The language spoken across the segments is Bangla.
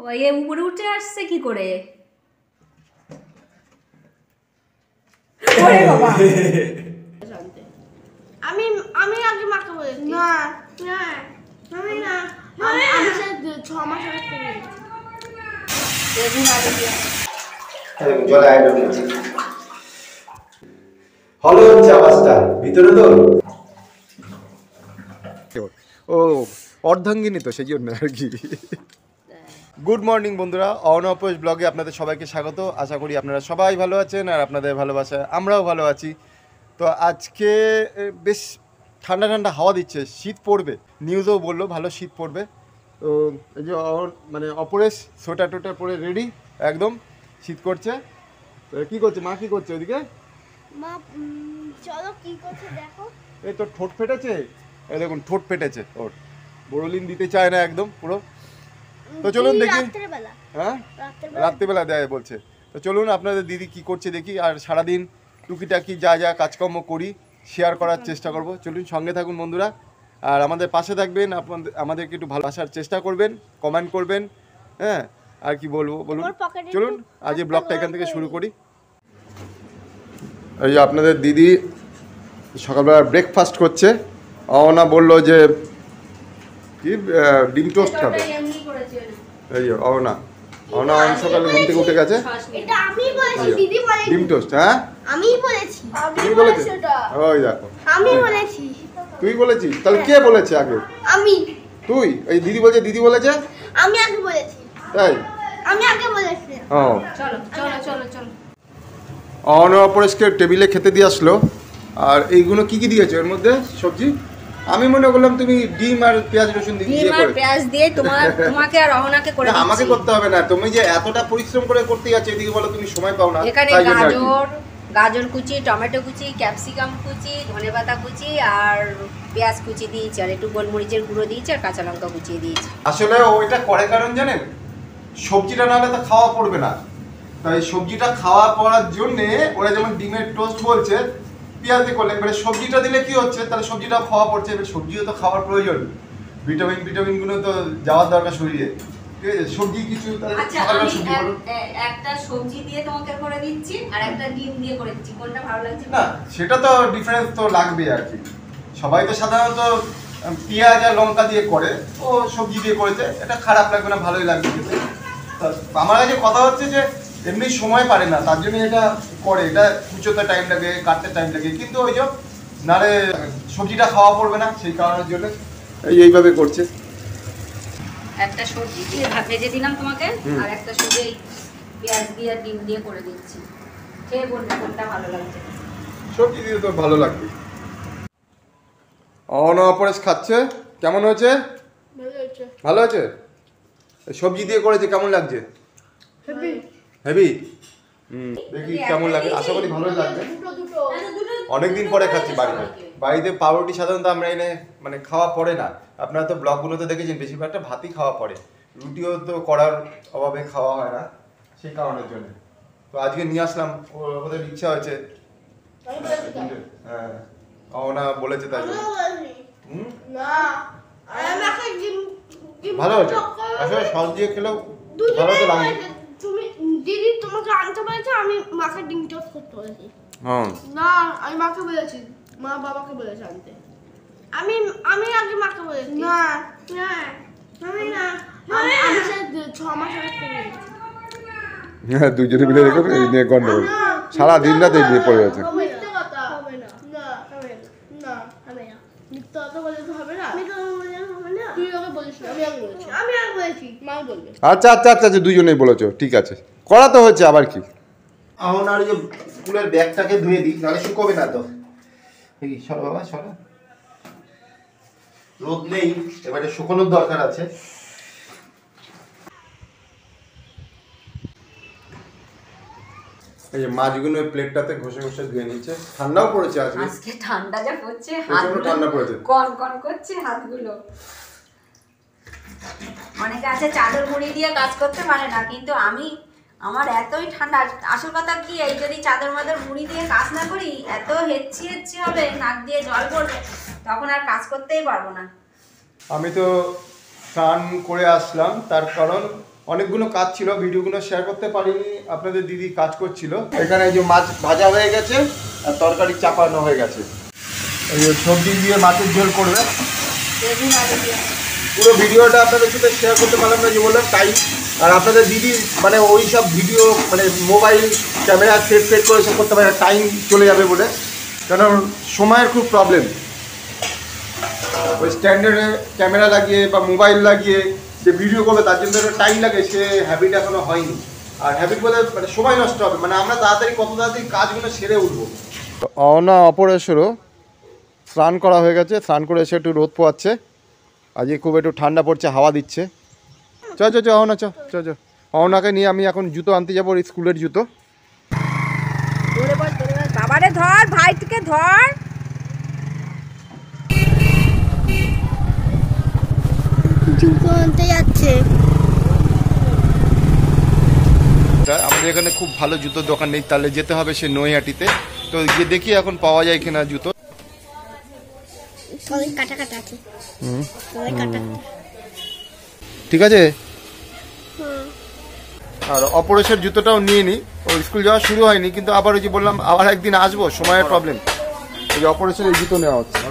ওই উপরে উঠে আসছে কি করে? ওরে বাবা আমি আমি আগে মাকে বলেছি না না আমি না আমি 6 মাস আগে বলেছি দেখুন আগে দিয়ে জলে আইডো দিচ্ছি হলো হচ্ছে আওয়াজটা ভিতরে তো ও অর্ধাঙ্গিনী তো সেই জন্য আর কি। গুড মর্নিং বন্ধুরা, অনপোষ ব্লগে আপনাদের সবাইকে স্বাগত। আশা করি আপনারা সবাই ভালো আছেন আর আপনাদের ভালোবাসায় আমরাও ভালো আছি। তো আজকে বেশ ঠান্ডা ঠান্ডা হাওয়া দিচ্ছে, শীত পড়বে, নিউজও বললো ভালো শীত পড়বে। তো এই যে মানে অপরেশ সোয়েটার টোটার পরে রেডি, একদম শীত করছে। তো কী করছে মা, কী করছে ওইদিকে? মা চলো কি করছে দেখো। এই তোর ঠোঁট ফেটেছে, এই দেখুন ঠোঁট ফেটেছে ওর, বোরোলিন দিতে চায় না একদম পুরো। তো চলুন দেখি। হ্যাঁ রাত্রিবেলা দেয় বলছে। তো চলুন আপনাদের দিদি কি করছে দেখি, আর সারাদিন টুকিটাকি যা যা কাজকর্ম করি শেয়ার করার চেষ্টা করব। চলুন সঙ্গে থাকুন বন্ধুরা, আর আমাদের পাশে থাকবেন, আমাদেরকে একটু ভালোবাসার চেষ্টা করবেন, কমেন্ট করবেন। হ্যাঁ আর কি বলবো বলুন, চলুন আজ এই ব্লগটা এখান থেকে শুরু করি। এই যে আপনাদের দিদি সকালবেলা ব্রেকফাস্ট করছে। অনা বললো যে কি ডিম টোস্ট খাবে। এই যে অনা সকালে ঘুম থেকে উঠে গেছে, এটা আমি বলেছি, দিদি বলেনি। ডিম টোস্ট। হ্যাঁ আমি বলেছি, তুই বলেছিস? ওই দেখো আমি বলেছি। তুই বলেছিস? তাহলে কে বলেছে আগে? আমি। তুই? এই দিদি বলছে, দিদি বলেছে। আমি আগে বলেছি। তাই? আমি আগে বলেছি। ও চলো চলো চলো চলো। অনা অপরেশকে টেবিলে খেতে দিয়ে আসলো। আর এইগুলো কি কি দিয়েছো এর মধ্যে সবজি? আমি মনে করলাম তুমি ডিম আর পেঁয়াজ রসুন দিয়ে ডিম আর করে। পেঁয়াজ দিয়ে তোমাকে আর রহনাকে করে দিচ্ছি। আমাকে করতে হবে না, তুমি যে এতটা পরিশ্রম করে করতে যাচ্ছ এদিকে বলো তুমি সময় পাও না। এখানে গাজর কুচি, টমেটো কুচি, ক্যাপসিকাম কুচি, ধনেপাতা কুচি আর পেঁয়াজ কুচি দিয়েছি, আর একটু গোলমরিচের গুঁড়ো দিয়েছি, আর কাঁচা লঙ্কা কুচিয়ে দিয়েছি। আসলে ওইটা করে কারণ জানেন, সবজিটা না হলে তো খাওয়া পড়বে না। তাই সবজিটা খাওয়া পড়ার জন্যে ওরা যেমন ডিমের টোস্ট বলছে পেঁয়াজ দিয়ে করলে, এবারে সবজিটা দিলে কি হচ্ছে, তাহলে সবজিটা খাওয়া পড়ছে। এবার সবজিও তো খাওয়ার প্রয়োজন, ভিটামিনগুলো তো যাওয়ার দরকার শরীরে। ঠিক আছে, সবজি কিছু আচ্ছা আমি একটা সবজি দিয়ে তোমাকে করে দিচ্ছি আর একটা ডিম দিয়ে করে দিচ্ছি, কোনটা ভালো লাগছে? না সেটা তো ডিফারেন্স তো লাগবে আর কি। সবাই তো সাধারণত পেঁয়াজ আর লঙ্কা দিয়ে করে, ও সবজি দিয়ে করেছে, এটা খারাপ লাগবে না, ভালোই লাগবে খেতে। আমার কাছে কথা হচ্ছে যে এমনি সময় পারে না, তার জন্য এটা করে। এটা কুচোতে টাইম লাগে, কাটতে টাইম লাগে, কিন্তু ওই যে নারে সবজিটা খাওয়া পড়বে না সেই কারণের জন্য এইভাবে করছে। একটা সবজি দিয়ে ভেজে দিলাম তোমাকে, আর একটা সবজি পেঁয়াজ দিয়ে আর ডিম দিয়ে করে দিচ্ছি। খেয়ে বলবে কোনটা ভালো লাগছে। সবজি দিয়ে তো ভালো লাগবে। অনপরেশ খাচ্ছে, কেমন হয়েছে? ভালো আছে? সবজি দিয়ে করেছে, কেমন লাগছে? হেভি। দেখি কেমন লাগে, আশা করি ভালোই লাগবে। অনেকদিন পরে খাচ্ছি বাড়িতে পাউরুটি সাধারণত আমরা এনে মানে খাওয়া পড়ে না। আপনারা তো ব্লগগুলোতে দেখেছেন বেশিরভাগটা ভাতই খাওয়া পড়ে, রুটিও তো করার অভাবে খাওয়া হয় না, সেই কারণের জন্য। তো আজকে নিয়ে আসলাম, ওদের ইচ্ছা হয়েছে। হ্যাঁ ওনা বলেছে তাই জন্য। ভালো হয়েছে, আসলে সস দিয়ে খেলেও ভালো তো লাগে। তুমি দিদি তোমাকে আনতে বলেছে, আমি মাকে ডিম টোস্ট করতে বলেছি। হ্যাঁ না আমি মাকে বলেছি, মা বাবাকে বলেছে আনতে। আমি আমি আগে মাকে বলেছি। না না আমি না আমি 6 মাস আগে বলেছি। হ্যাঁ দুজনে মিলে দেখো এই নিয়ে গন্ডগোল, সারা দিন রাত এই নিয়ে পড়ে আছে। মিথ্যে কথা হবে না, না হবে না, হবে না, মিথ্যে কথা বলে তো হবে না। আমি তো বলে হবে না, তুই ওকে বলিস না, আমি আগে বলেছি, আমি আগে বলেছি, মা বলবে। আচ্ছা আচ্ছা আচ্ছা আচ্ছা দুজনেই বলেছো, ঠিক আছে, করা তো হচ্ছে আবার কি। এখন আর যে স্কুলের ব্যাগটাকে ধুয়ে দিই, নাহলে শুকোবে না তো। দেখি সরো বাবা সরো, রোদ নেই, এবারে শুকোনোর দরকার আছে। এই যে মাছগুলো প্লেটটাতে ঘষে ঘষে ধুয়ে নিচ্ছে। ঠান্ডাও পড়েছে আজকে ঠান্ডা যা পড়ছে, হাতগুলো ঠান্ডা পড়েছে, কন কন করছে হাতগুলো। অনেকে আছে চাদর মুড়ি দিয়ে কাজ করতে পারে না, কিন্তু আমার এতই ঠান্ডা। আসল কথা কি, এই যদি চাদর মাদর মুড়ি দিয়ে কাজ না করি, এত হেচ্ছি হেচ্ছি হবে, নাক দিয়ে জল পড়বে, তখন আর কাজ করতেই পারবো না। আমি তো স্নান করে আসলাম, তার কারণ অনেকগুলো কাজ ছিল, ভিডিওগুলো শেয়ার করতে পারিনি, আপনাদের দিদি কাজ করছিল। এখানে এই যে মাছ ভাজা হয়ে গেছে আর তরকারি চাপানো হয়ে গেছে। এই যে সবজি দিয়ে মাছের ঝোল করবে। পুরো ভিডিওটা আপনাদের সাথে শেয়ার করতে পারলাম না, যে বললাম টাইম। আর আপনাদের দিদি মানে ওই সব ভিডিও মানে মোবাইল ক্যামেরা সেট করে সব করতে পারে, টাইম চলে যাবে বলে, কারণ সময়ের খুব প্রবলেম। ওই স্ট্যান্ডার্ডে ক্যামেরা লাগিয়ে বা মোবাইল লাগিয়ে যে ভিডিও করবে তার জন্য টাইম লাগে, সে হ্যাবিট এখনো হয়নি। আর হ্যাবিট বলে মানে সময় নষ্ট হবে, মানে আমরা তাড়াতাড়ি কত তাড়াতাড়ি কাজগুলো সেরে উঠবো। অনা অপরেশ্বরও স্নান করা হয়ে গেছে, স্নান করে এসে একটু রোদ পোয়াচ্ছে। আজকে খুব একটু ঠান্ডা পড়ছে, হাওয়া দিচ্ছে। চ অহনা চ অহনাকে নিয়ে আমি এখন জুতো আনতে যাবো, স্কুলের জুতো। বাবারে ধর, ভাইটিকে ধর। জুতো আনতে যাচ্ছে। আমাদের এখানে খুব ভালো জুতোর দোকান নেই, তাহলে যেতে হবে সে নৈহাটিতে। তো গিয়ে দেখি এখন পাওয়া যায় কিনা জুতো। সবাই কাটা আছে। ঠিক আছে। আর অপরেশের জুতোটাও নিয়ে নিই, ও স্কুল যাওয়া শুরু হয়নি, কিন্তু আবার ওই যে বললাম আবার একদিন আসবো, সময়ের প্রবলেম। ওই যে অপরেশের এই জুতো নেওয়া হচ্ছে।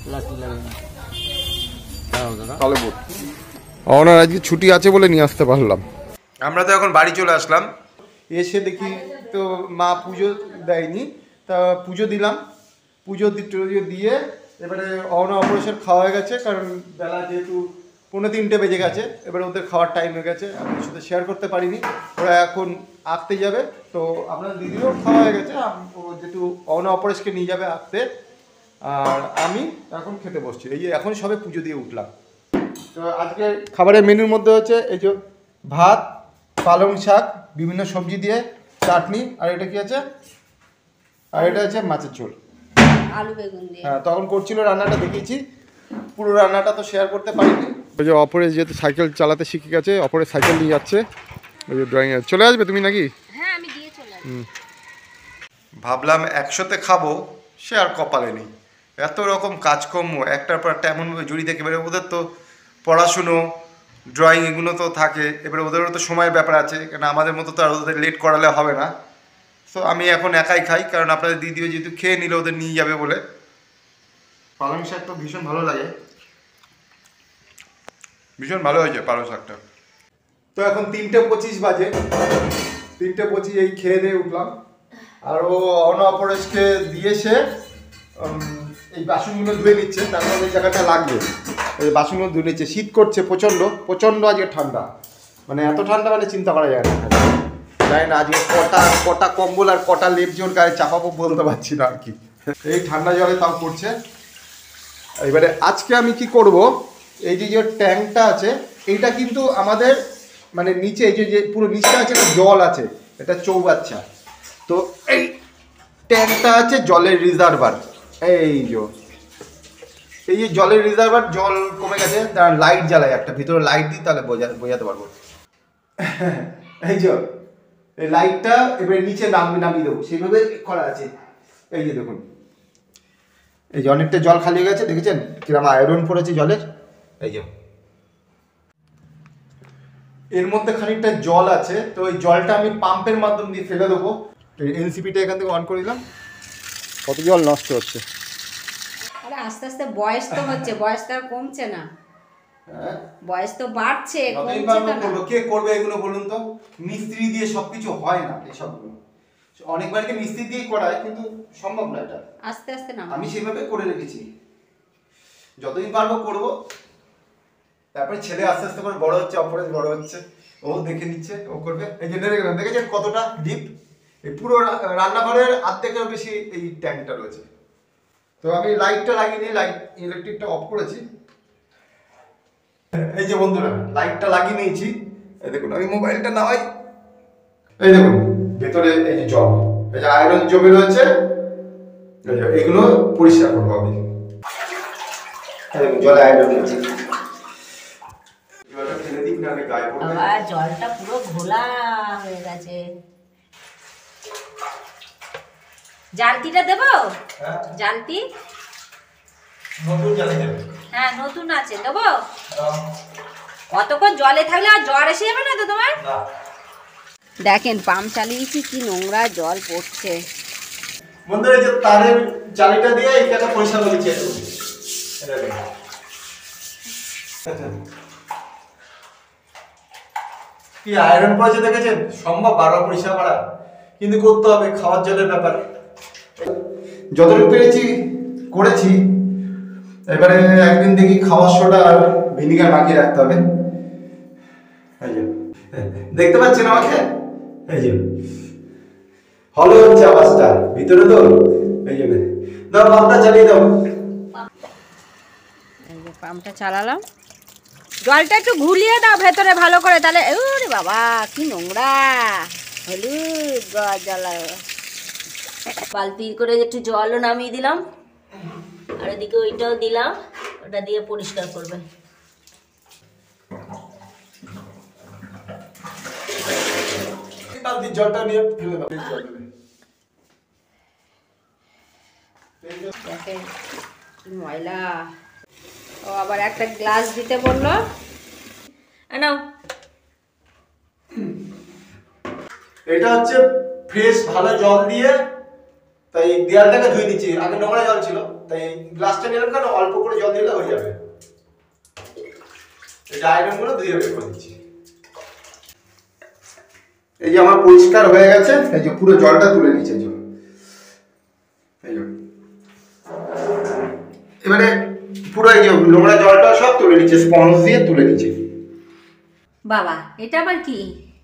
ওনার আজকে ছুটি আছে বলে নিয়ে আসতে পারলাম। আমরা তো এখন বাড়ি চলে আসলাম, এসে দেখি তো মা পুজো দেয়নি, তা পুজো দিলাম। পুজো দিয়ে এবারে অপরেশের খাওয়া হয়ে গেছে, কারণ বেলা যেহেতু 2:45 বেজে গেছে, এবারে ওদের খাওয়ার টাইম হয়ে গেছে। আমি সাথে শেয়ার করতে পারিনি, ওরা এখন আঁকতে যাবে। তো আপনার দিদিরও খাওয়া হয়ে গেছে, যেহেতু অপরেশকে নিয়ে যাবে আঁকতে, আর আমি এখন খেতে বসছি। এই যে এখন সবে পুজো দিয়ে উঠলাম। তো আজকে খাবারের মেনুর মধ্যে হচ্ছে এই যে ভাত, পালং শাক, বিভিন্ন সবজি দিয়ে চাটনি, আর এটা কি আছে, আর এটা আছে মাছের ঝোল, আলু বেগুন দিয়ে। হ্যাঁ, তখন করছিল রান্নাটা দেখিয়েছি, পুরো রান্নাটা তো শেয়ার করতে পারিনি। ওই যে অপরে যেহেতু সাইকেল চালাতে শিখে গেছে, অপরে সাইকেল নিয়ে যাচ্ছে। ওই যে ড্রয়িংয়ে চলে আসবে তুমি নাকি? হ্যাঁ, আমি দিয়ে চলে আসবো। ভাবলাম একসাথে খাবো, সে আর কপালে নেই। এত রকম কাজকর্ম একটার পর একটা এমনভাবে জড়িয়ে থাকে, এবারে ওদের তো পড়াশুনো, ড্রয়িং এগুলো তো থাকে, এবারে ওদেরও তো সময়ের ব্যাপার আছে, কারণ আমাদের মতো তো আর ওদের লেট করালে হবে না। তো আমি এখন একাই খাই, কারণ আপনাদের দিদিও যেহেতু খেয়ে নিলে ওদের নিয়ে যাবে বলে। পালং শাক তো ভীষণ ভালো লাগে, ভীষণ ভালো হয়েছে পালং শাকটা। তো এখন 3:25 বাজে, 3:25 এই খেয়ে দিয়ে উঠলাম। আর ও অপরেশকে দিয়েছে এই বাসনগুলো ধুয়ে নিচ্ছে, তারপর ওই জায়গাটা লাগবে। এই বাসনগুলো ধুয়ে নিচ্ছে, শীত করছে প্রচণ্ড আজকে ঠান্ডা, মানে এত ঠান্ডা মানে চিন্তা করা যায় না। জানি না আজকে কটা কম্বল আর কটা লেপ জোর গায়ে চাপাবো বলতে পারছি না আর কি, এই ঠান্ডা জলে তাও করছে। এবারে আজকে আমি কি করব, এই যে ট্যাঙ্কটা আছে এইটা কিন্তু আমাদের মানে নিচে এই যে পুরো নিচটা আছে না, জল আছে, এটা চৌবাচ্চা। তো এই ট্যাঙ্কটা আছে জলের রিজার্ভার, এই যে জলের রিজার্ভার, জল কমে গেছে, তার লাইট জ্বালাই একটা, ভিতরে লাইট দিই তাহলে বোঝাতে পারবো। এই লাইটটা এবারে নিচে নামিয়ে দেবো, সেইভাবে করা আছে। এই যে দেখুন, এই যে অনেকটা জল খালি হয়ে গেছে, দেখেছেন কিরকম আয়রন পড়েছে জলের। এই যে এর মধ্যে খানিকটা জল আছে, তো ওই জলটা আমি পাম্পের মাধ্যম দিয়ে ফেলে দেবো। এনসিপিটা এখান থেকে অন করে দিলাম, কত জল নষ্ট হচ্ছে। আরে আস্তে আস্তে বয়স তো হচ্ছে, বয়স তো আর কমছে না, বয়স তো বাড়ছে, কে করবে এগুলো বলুন তো? মিস্ত্রি দিয়ে সবকিছু হয় না, এসবগুলো অনেকবারকে মিস্ত্রি দিয়েই করায়, কিন্তু সম্ভব না এটা। আস্তে আস্তে না, আমি সেভাবে করে রেখেছি, যতদিন পারবো করবো। তারপরে ছেলে আস্তে আস্তে করে বড় হচ্ছে, অপরেশ বড় হচ্ছে, ও দেখে নিচ্ছে, ও করবে। এই জন্য দেখেছেন কতটা ডিপ, এই পুরো রান্নাঘরের অর্ধেকের বেশি এই ট্যাঙ্কটা রয়েছে। তো আমি লাইটটা লাগিয়ে নিয়ে ইলেকট্রিকটা অফ করেছি। এই যে বন্ধুরা লাইটটা লাগিয়ে নিয়েছি, এই দেখুন আমি মোবাইলটা নামাই, এই দেখুন ভেতরে এই যে জল, এই যে আয়রন জমে রয়েছে, এগুলো পরিষ্কার করবো আমি। জলে আয়রন আছে, জলটা পুরো ঘোলা হয়ে গেছে। জালতিটা দেবো? জালতি নতুন জালি দেবে? হ্যাঁ নতুন আছে, দেবো? কতক্ষণ জলে থাকলে আর জ্বর এসে যাবে না তো তোমার? দেখেন পাম্প চালিয়েছি, কি নোংরা জল পড়ছে। বন্ধুরা যে তারের জালিটা দিয়ে এইটাকে পরিষ্কার করেছি একটু। কি আয়রন পড়েছে দেখেছেন? সম্ভব বারবার পরিষ্কার করা, কিন্তু করতে হবে, খাওয়ার জলের ব্যাপার। যতটুকু পেরেছি করেছি। এবারে একদিন দেখি খাওয়ার সোডা আর ভিনিগার মাখিয়ে রাখতে হবে। এই যে দেখতে পাচ্ছেন আমাকে? এই যে হলো হচ্ছে আওয়াজটা ভিতরে তো, এই জন্য দাও পাম্পটা চালিয়ে দাও। এই যে পাম্পটা চালালাম, জলটা একটু ঘুলিয়ে দাও ভেতরে ভালো করে, তাহলে ওরে বাবা কি নোংরা হলুদ জল। বালতি করে একটু জলও নামিয়ে দিলাম, আর এদিকে ওইটাও দিলাম, ওটা দিয়ে পরিষ্কার করবে। বালতির জলটা নিয়ে ফেলে দাও। দেখেন কি ময়লা। ও আবার একটা গ্লাস দিতে বললো, নাও। এটা হচ্ছে ফ্রেশ ভালো জল দিয়ে, তাই দেয়ালটাকে ধুয়ে দিচ্ছি। আগে নোংরা জল ছিল, তাই গ্লাসটা নিলাম, কেন অল্প করে জল দিলে হয়ে যাবে। এই আয়রন গুলো ধুয়ে বের করে দিচ্ছি। এই যে আমার পরিষ্কার হয়ে গেছে, এই যে পুরো জলটা তুলে নিচ্ছে। এই যে এবারে পুরো এই যে নোংরা জলটা সব তুলে নিচ্ছে, স্পঞ্জ দিয়ে তুলে নিচ্ছে। বাবা এটা আবার কি?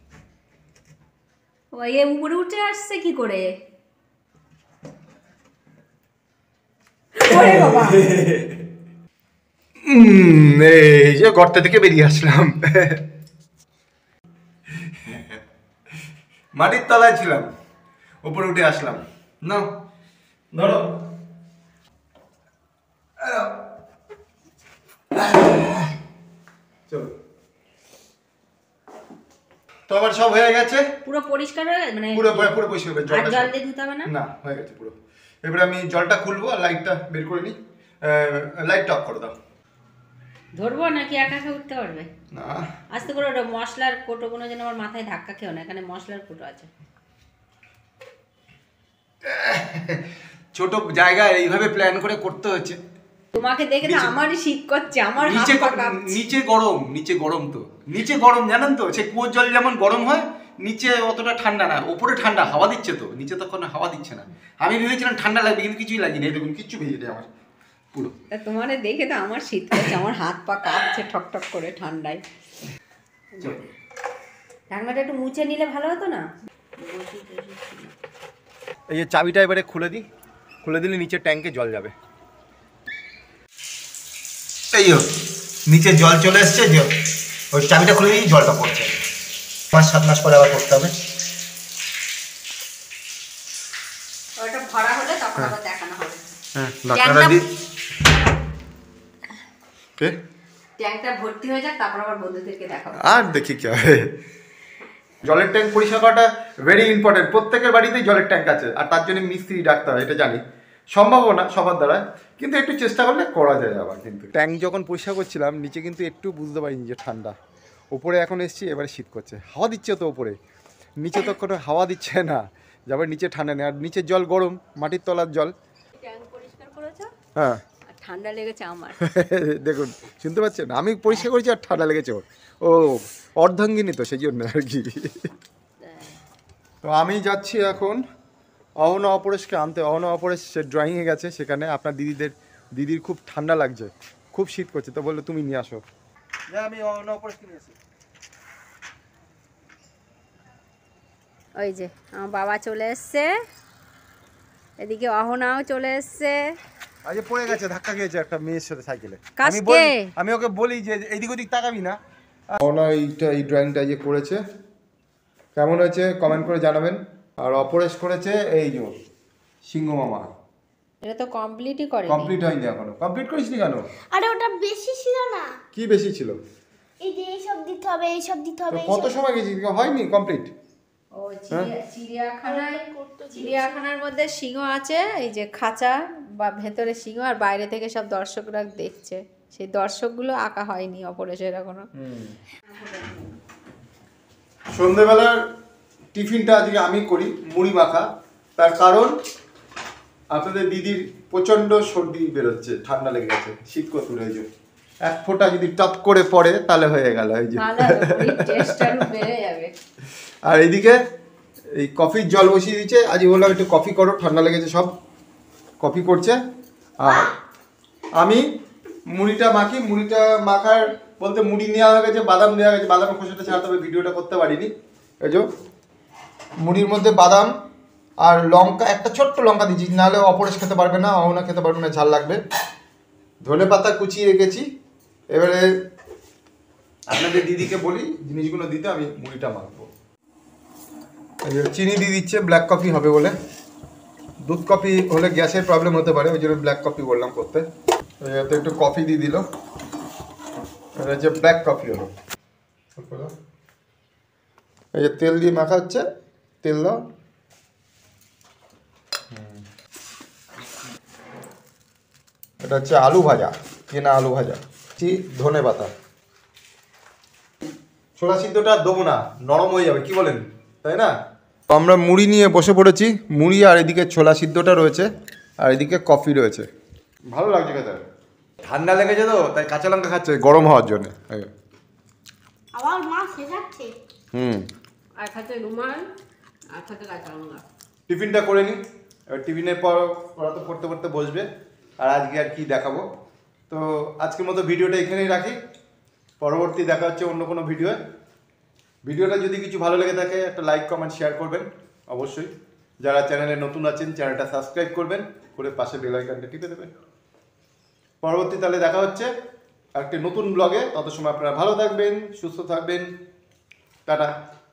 ওই উপরে উঠে আসছে কি করে? ওরে বাবা, এই যে গর্ত থেকে বেরিয়ে আসলাম। মাটির তলায় ছিলাম, উপরে উঠে আসলাম। না ধরো, চলো। তো আমার সব হয়ে গেছে, পুরো পরিষ্কার হয়ে গেছে, মানে পুরো পুরো পরিষ্কার হয়ে গেছে। আর জল দিয়ে ধুতে হবে না? না, হয়ে গেছে পুরো। এবারে আমি জলটা খুলবো আর লাইটটা বের করে নিই। লাইটটা অফ করে দাও। ধরবো নাকি একা একা উঠতে পারবে? না, আস্তে করে ওটা মশলার কোটোগুলো যেন আমার মাথায় ধাক্কা খেও না, এখানে মশলার কোটো আছে। ছোট জায়গায় এইভাবে প্ল্যান করে করতে হচ্ছে। তোমাকে দেখে তো আমারই শীত করছে, আমার হাত নিচে পা কাঁপছে। নিচে গরম, নিচে গরম, তো নিচে গরম জানেন তো, সে কুয়োর জল যেমন গরম হয়, নিচে অতটা ঠান্ডা না, উপরে ঠান্ডা হাওয়া দিচ্ছে, তো নিচে তখন হাওয়া দিচ্ছে না। আমি ভেবেছিলাম ঠান্ডা লাগবে, কিন্তু কিছুই লাগেনি। এই দেখুন কিচ্ছু ভেজে নেই আমার পুরো। তা তোমারে দেখে তো আমার শীত করছে, আমার হাত পা কাঁপছে ঠকঠক করে ঠান্ডায়। ঢাকনাটা একটু মুছে নিলে ভালো হতো না? এই যে চাবিটা এবারে খুলে দিই, খুলে দিলে নিচে ট্যাঙ্কে জল যাবে। এই নিচে জল চলে এসছে, যে ওই চাবিটা খুলে দিই, জলটা পড়ছে। 5-7 মাস পরে আবার করতে হবে। ওটা ভরা হলে তখন আবার দেখানো হবে। হ্যাঁ, ঢাকনাটা দিই। কে? ট্যাঙ্কটা ভর্তি হয়ে যাক, তারপর আবার বন্ধুদেরকে দেখাবো। আর দেখি কি হয়। জলের ট্যাঙ্ক পরিষ্কার করাটা ভেরি ইম্পর্টেন্ট। প্রত্যেকের বাড়িতেই জলের ট্যাঙ্ক আছে, আর তার জন্য মিস্ত্রি ডাকতে হয়, এটা জানি। সম্ভবও না সবার দ্বারা, কিন্তু একটু চেষ্টা করলে করা যায় আবার। কিন্তু ট্যাঙ্ক যখন পরিষ্কার করছিলাম, নিচে কিন্তু একটু বুঝতে পারিনি যে ঠান্ডা। উপরে এখন এসছি, এবারে শীত করছে। হাওয়া দিচ্ছে তো উপরে, নিচে তো কোনো হাওয়া দিচ্ছে না, যাবে নিচে ঠান্ডা নেই। আর নিচের জল গরম, মাটির তলার জল। ট্যাঙ্ক পরিষ্কার করেছো? হ্যাঁ। আর ঠান্ডা লেগেছে আমার। দেখুন, শুনতে পাচ্ছেন? আমি পরিষ্কার করেছি আর ঠান্ডা লেগেছে ওর। ও অর্ধাঙ্গিনী তো, সেই জন্য আর কি। তো আমি যাচ্ছি এখন অহনা অপরেশকে আনতে। অহনা অপরেশ সে ড্রয়িংয়ে গেছে, সেখানে আপনার দিদির খুব ঠান্ডা লাগছে, খুব শীত করছে, তো বললো তুমি নিয়ে আসো। আমি অহনা অপরেশকে নিয়ে আসি। ওই যে আমার বাবা চলে এসছে, এদিকে অহনাও চলে এসছে। আজ পড়ে গেছে, ধাক্কা খেয়েছে একটা মেয়ের সাথে সাইকেলে। কাকে? আমি ওকে বলি যে এইদিক ওদিক তাকাবি না। অহনা এই ড্রয়িংটা যে করেছে, কেমন হয়েছে কমেন্ট করে জানাবেন। আর অপরেশ করেছে এই যে সিংহ মামা। এটা তো কমপ্লিটই করে। কমপ্লিট হয়নি এখনো। কমপ্লিট করিসনি কেন? আরে ওটা বেশি ছিল না। কি বেশি ছিল? এই যে এইসব দিতে হবে, এইসব দিতে হবে। কত সময় গেছিস, হয়নি কমপ্লিট? ও চিড়িয়াখানার মধ্যে সিংহ আছে, এই যে খাঁচা বা ভেতরে সিংহ, আর বাইরে থেকে সব দর্শকরা দেখছে। সেই দর্শকগুলো আঁকা হয়নি অপরেশের এখনো। সন্ধ্যেবেলার টিফিনটা আজকে আমি করি, মুড়ি মাখা। তার কারণ আপনাদের দিদির প্রচণ্ড সর্দি বেরোচ্ছে, ঠান্ডা লেগে গেছে, শীত কতুর হয়েছে। এক ফোঁটা যদি টপ করে পড়ে তাহলে হয়ে গেল এই যে। আর এদিকে এই কফির জল বসিয়ে দিচ্ছে, আজ বললাম একটু কফি করো, ঠান্ডা লেগেছে, সব কফি করছে। আর আমি মুড়িটা মাখি, মুড়িটা মাখার বলতে মুড়ি নেওয়া হয়ে গেছে, বাদাম দেওয়া গেছে, বাদামের খোসাটা ছাড়াতে হবে, ভিডিওটা করতে পারিনি। এই যে মুড়ির মধ্যে বাদাম আর লঙ্কা, একটা ছোট্ট লঙ্কা দিচ্ছি, নাহলে অপরেশ খেতে পারবে না, অহনা খেতে পারবে না, ঝাল লাগবে। ধনে পাতা কুচিয়ে রেখেছি। এবারে আপনাদের দিদিকে বলি জিনিসগুলো দিতে, আমি মুড়িটা মাখবো। এই যে চিনি দিয়ে দিচ্ছে, ব্ল্যাক কফি হবে বলে। দুধ কফি হলে গ্যাসের প্রবলেম হতে পারে, ওই জন্য ব্ল্যাক কফি বললাম করতে। তো একটু কফি দিয়ে দিল, এটা হচ্ছে ব্ল্যাক কফি হলো। এই যে তেল দিয়ে মাখা হচ্ছে, তেল দাও। এটা হচ্ছে আলু ভাজা, কেনা আলু ভাজা, ধনে পাতা। ছোলা সিদ্ধটা দেবো না, নরম হয়ে যাবে, কি বলেন, তাই না? আমরা মুড়ি নিয়ে বসে পড়েছি, মুড়ি আর এদিকে ছোলা সিদ্ধটা রয়েছে, আর এদিকে কফি রয়েছে। ভালো লাগছে খেতে, ঠান্ডা লেগেছে তো তাই কাঁচা লঙ্কা খাচ্ছে গরম হওয়ার জন্য। আবার মা শেখাচ্ছে। আর খাতে রুমাল, আর খাতে কাঁচা লঙ্কা। টিফিনটা করে নিই, এবার টিফিনের পর ওরা তো পড়তে পড়তে বসবে। আর আজকে আর কি দেখাবো, তো আজকের মতো ভিডিওটা এখানেই রাখি। পরবর্তী দেখা হচ্ছে অন্য কোনো ভিডিওটা যদি কিছু ভালো লেগে থাকে একটা লাইক কমেন্ট শেয়ার করবেন অবশ্যই। যারা চ্যানেলে নতুন আছেন চ্যানেলটা সাবস্ক্রাইব করবেন, করে পাশে বেল আইকনটা টিপে দেবেন। পরবর্তী তাহলে দেখা হচ্ছে একটা নতুন ব্লগে, তত সময় আপনারা ভালো থাকবেন, সুস্থ থাকবেন, টাটা।